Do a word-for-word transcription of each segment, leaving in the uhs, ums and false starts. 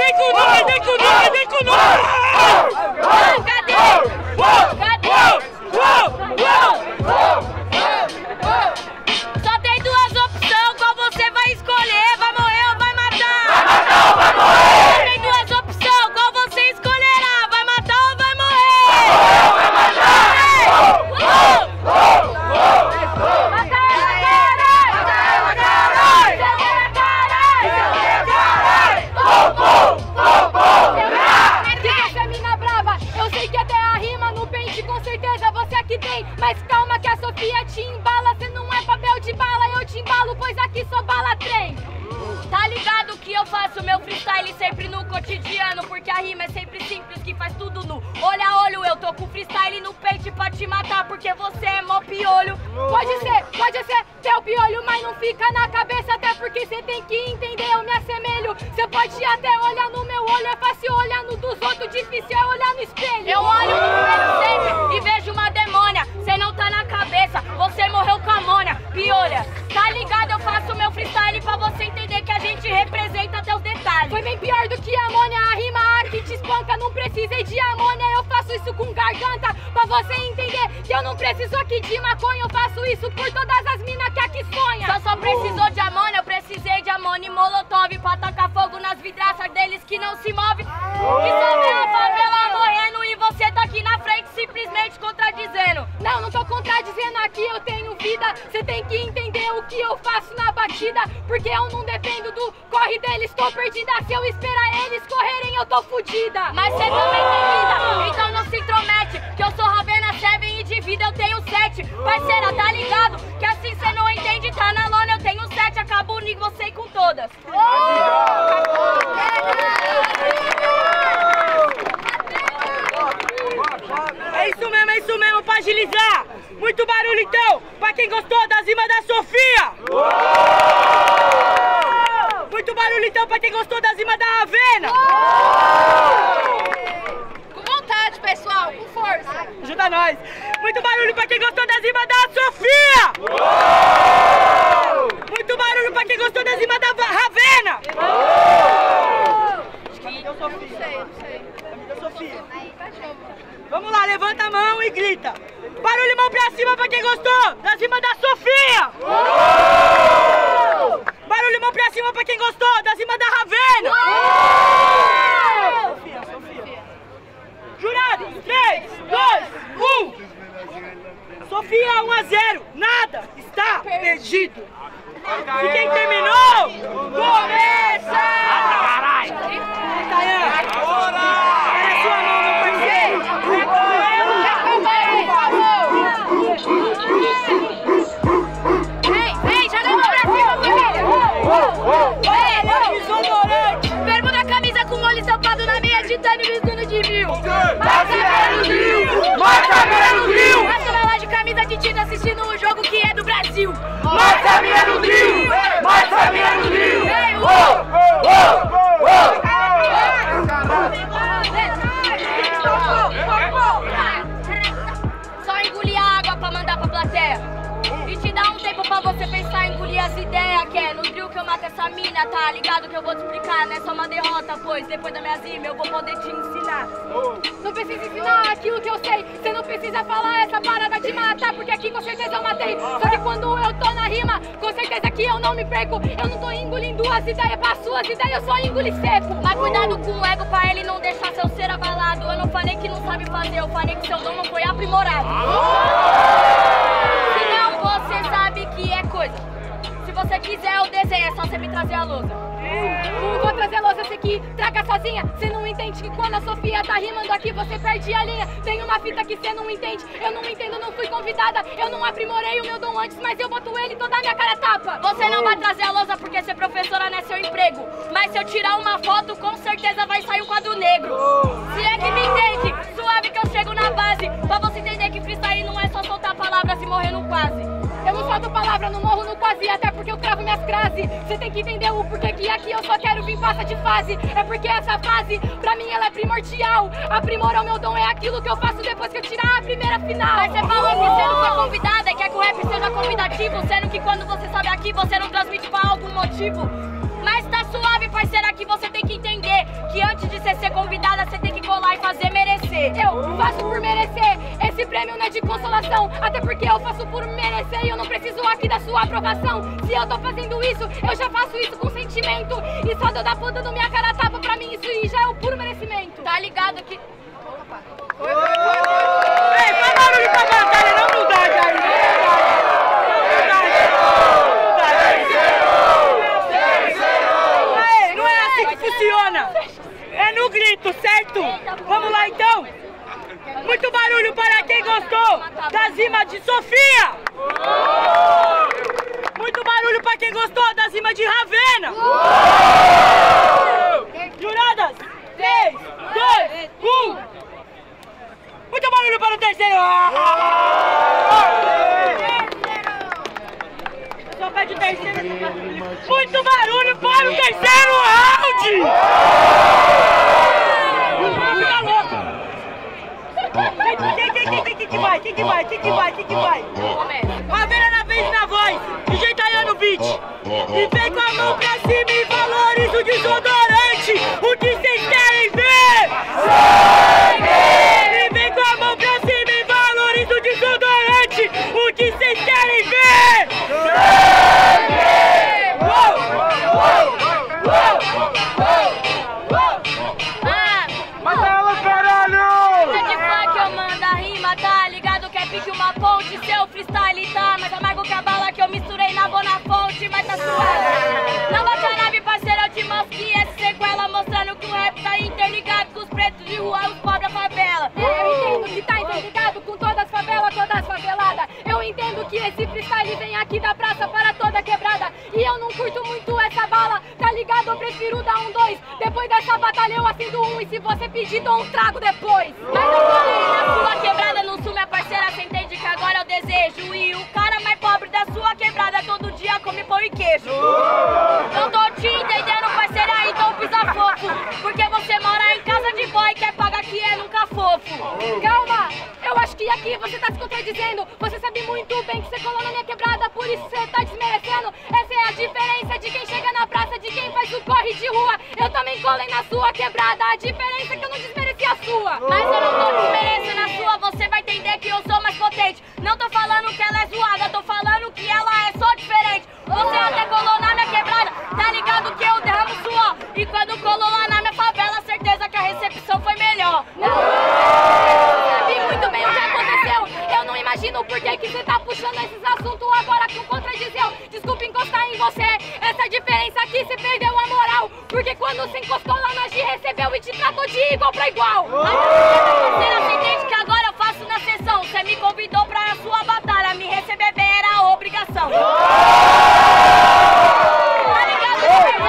vem com nós, vem com nós, vem com nós! Cadê? Cadê? Só tem duas opções, qual você vai escolher? Vai morrer ou vai matar? Vai matar ou vai morrer? Só tem duas opções, qual você escolherá? Vai matar ou vai morrer? Vai matar ou vai matar? Mas calma que a Sofia te embala, cê não é papel de bala, eu te embalo, pois aqui sou bala trem. Tá ligado que eu faço meu freestyle sempre no cotidiano, porque a rima é sempre simples, que faz tudo no olho a olho. Eu tô com freestyle no peito pra te matar, porque você é mó piolho. Pode ser, pode ser teu piolho, mas não fica na cabeça, até porque cê tem que entender, eu me assemelho. Cê pode até olhar no meu olho, é fácil olhar no dos outros, difícil é olhar no espelho. Eu olho no espelho sempre e vejo uma demônia, cê não tá na cabeça, você morreu com a mônia, piolha. Tá ligado, eu faço meu freestyle pra você entender que a gente representa até os detalhes. Foi bem pior do que a amônia, a rima a que te espanca, não precisei de amônia, eu faço isso com garganta, pra você entender que eu não preciso aqui de maconha, eu faço isso por todas as minas que aqui sonha. Só só precisou de amônia, eu precisei de amônia e molotov pra tacar fogo nas vidraças deles que não se move. E só vê a favela morrendo e você tá aqui na frente simplesmente contradizendo. Não, não tô contradizendo aqui, eu tenho vida, você tem que entender o que eu faço na batida, porque eu não dependo do corre deles, tô perdida, se eu esperar eles correrem eu tô fudida. Mas você também tem vida, então não se intromete, que eu sou Ravena Seven e de vida eu tenho sete. Parceira, tá ligado? Que assim cê não entende, tá na lona, eu tenho sete, acabo unindo você com todas. É isso mesmo, é isso mesmo, pra agilizar. Muito barulho então, pra quem gostou das rimas da Sofia. Muito barulho então pra quem gostou das rimas da Ravena. Com vontade, pessoal, com força. Ajuda nós. Muito barulho pra quem gostou das rimas da Sofia. Muito barulho pra quem gostou das rimas da Ravena. Não sei, não sei. Da Sofia. Vamos lá, levanta a mão e grita. Barulho, mão pra cima pra quem gostou das rimas da Sofia. Barulho, mão pra cima pra quem gostou das rimas da Ravena. Sofia, Sofia. Jurados, três, dois, um. Sofia, um a zero. Nada está perdido. E quem terminou, começa! Caralho! Olha a sua mão, meu parceiro! Ei, ei, joga a mão pra cima, família! Desodorante! Bermuda, camisa com molho estampado na meia de tênis vestindo de mil. Mata menos mil! Mata menos mil! Passa lá de camisa de tinta assistindo um jogo que é do Brasil. Mata menos mil! Mata menos mil! Oh, oh, oh! Só engolir a água pra mandar pra plateia. E te dá um tempo pra você pensar, engolir as ideias. Que é no drill que eu mato essa mina, tá ligado que eu vou te explicar. Não é só uma derrota, pois depois da minha rima eu vou poder te ensinar. Não precisa ensinar aquilo que eu sei, você não precisa falar essa parada de matar, porque aqui com certeza eu matei. Só que quando eu tô na rima, com certeza que eu não me perco. Eu não tô engolindo as ideias pra suas ideias, eu só engoli seco. Mas cuidado com o ego pra ele não deixar seu ser abalado. Eu não falei que não sabe fazer, eu falei que seu dom não foi aprimorado. Se não, você sabe que é coisa. Se você quiser o desenho, é só você me trazer a lousa. Não vou trazer louça, você que traga sozinha. Você não entende que quando a Sofia tá rimando aqui, você perde a linha. Tem uma fita que você não entende, eu não entendo, não fui convidada. Eu não aprimorei o meu dom antes, mas eu boto ele toda a minha cara tapa. Você não vai trazer a lousa porque ser professora não é seu emprego. Mas se eu tirar uma foto, com certeza vai sair um quadro negro. Se é que me entende, suave que eu chego na base. Pra você entender que freestyle não é só soltar palavras e morrer no quase. Eu não solto palavra, não morro no quase, até porque eu cravo minhas frases. Você tem que entender o porquê que aqui eu só quero vir passa de fase. É porque essa fase, pra mim, ela é primordial. Aprimorar o meu dom é aquilo que eu faço depois que eu tirar a primeira final. Mas você falou que você não foi convidada e quer que o rap seja convidativo, sendo que quando você sabe aqui, você não transmite pra algum motivo. Mas tá suave, parceira, que você tem que entender entender que antes de você ser convidada, você tem que colar e fazer merecer. Eu faço por merecer, esse prêmio não é de consolação, até porque eu faço por merecer e eu não preciso aqui da sua aprovação. Se eu tô fazendo isso, eu já faço isso com sentimento, e só de eu dar ponta na minha cara tapa, pra mim isso aí já é o puro merecimento. Tá ligado que... Ei, faz barulho pra batalha, não humildade aí. Aê, não é assim que funciona. É no grito, certo? Vamos lá então. Muito barulho para quem gostou das rimas de Sofia. Muito barulho para quem gostou das rimas de Ravena. Juradas, três, dois, um. Muito barulho para o terceiro! Só pede o terceiro. Muito barulho para o terceiro round! Vamos ficar louco! Quem, quem, quem, quem, quem que vai? Quem que vai? Quem que vai? Quem que vai? Ravena na vez e na voz, D J Tayano beat. E vem com a mão pra cima e valoriza o desodorante. O que vocês querem ver? Sangue! E vem com a mão pra cima e valoriza o desodorante. O que vocês querem ver? Sangue! Uou! Uou! Uou! Uou! Ah! Mata ela, caralho! É de funk eu mando a rima, tá ligado que é pique uma ponte. Seu freestyle tá mais amargo que a bala que eu misturei na boa fonte, mas tá suave. Não bate a nave, parceiro, eu te mostro que essa sequela mostrando que o rap tá interligado com os pretos de rua, os pobres da favela. Eu entendo que tá interligado com todas as favelas, todas as faveladas. Eu entendo que esse freestyle vem aqui da praça para toda quebrada. E eu não curto muito essa bala, tá ligado? Eu prefiro dar um dois. Depois dessa batalha eu acendo um, e se você pedir, dou um trago depois. Mas eu falei, na sua quebrada não sou minha parceira, cê entende que agora eu desejo. E o cara mais pobre da sua quebrada todo dia come pão e queijo. Não tô te entendendo, parceira, então pisa fofo. Porque você mora em casa de boy e quer pagar que é nunca fofo. Calma, eu acho que aqui você tá se contradizendo. Você sabe muito bem que você colou na minha quebrada, por isso você tá desmerecendo. Essa é a diferença de quem chega na praça, de quem faz o corre de rua. Eu também colei na sua quebrada, a diferença é que eu não desmereci a sua. Mas eu não tô desmerecendo a sua, você vai entender que eu sou mais potente. Não tô falando que ela é zoada, tô falando que ela é só diferente. Você até colou na minha quebrada, tá ligado que eu derramo suor. E quando colou lá na minha favela, certeza que a recepção foi melhor. Não, eu sabe muito bem o que aconteceu. Eu não imagino por que que você tá puxando esses assuntos agora com contradição. Desculpa encostar em você, essa diferença aqui você perdeu a moral. Porque quando você encostou lá, nós te recebeu e te tratou de igual pra igual. Você entende que agora eu faço na sessão. Você me convidou pra a sua batalha, me receber bem era a obrigação. Tá ligado?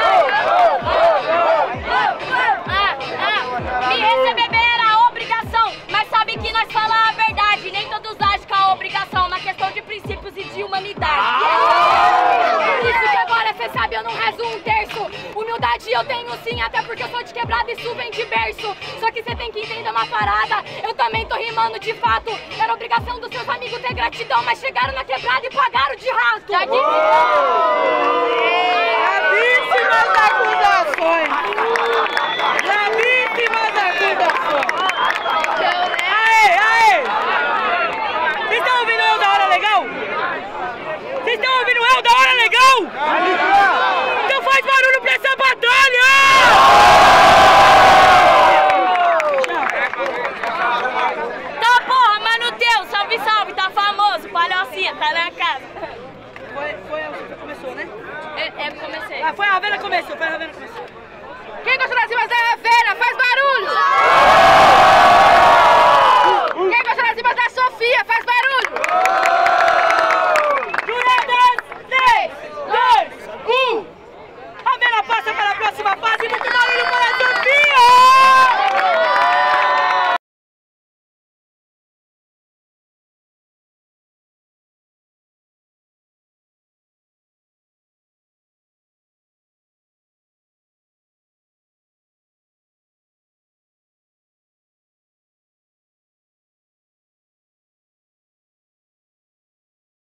Ah, ah, me receber bem era a obrigação. Mas sabe que nós falamos a verdade, nem todos agem com a obrigação, na questão de princípios e de humanidade. Por isso que agora você sabe, eu não rezo um terço. Humildade eu tenho sim, até porque eu sou de quebrada e isso vem de berço. Só que você tem que entender uma parada, eu também tô rimando de fato. Era obrigação dos seus amigos ter gratidão, mas chegaram na quebrada e pagaram de rato. Tá de... Gravíssimas acusações! Gravíssimas acusações! Aê, aê! Vocês estão ouvindo eu da hora legal? Vocês estão ouvindo eu da hora legal? Então faz barulho pra essa batalha! Tá porra, mano teu, salve, salve, tá famoso, palhocinha, tá na casa. Foi, foi a que começou, né? É, é, comecei. Ah, foi a Ravena que começou, foi a Ravena que começou.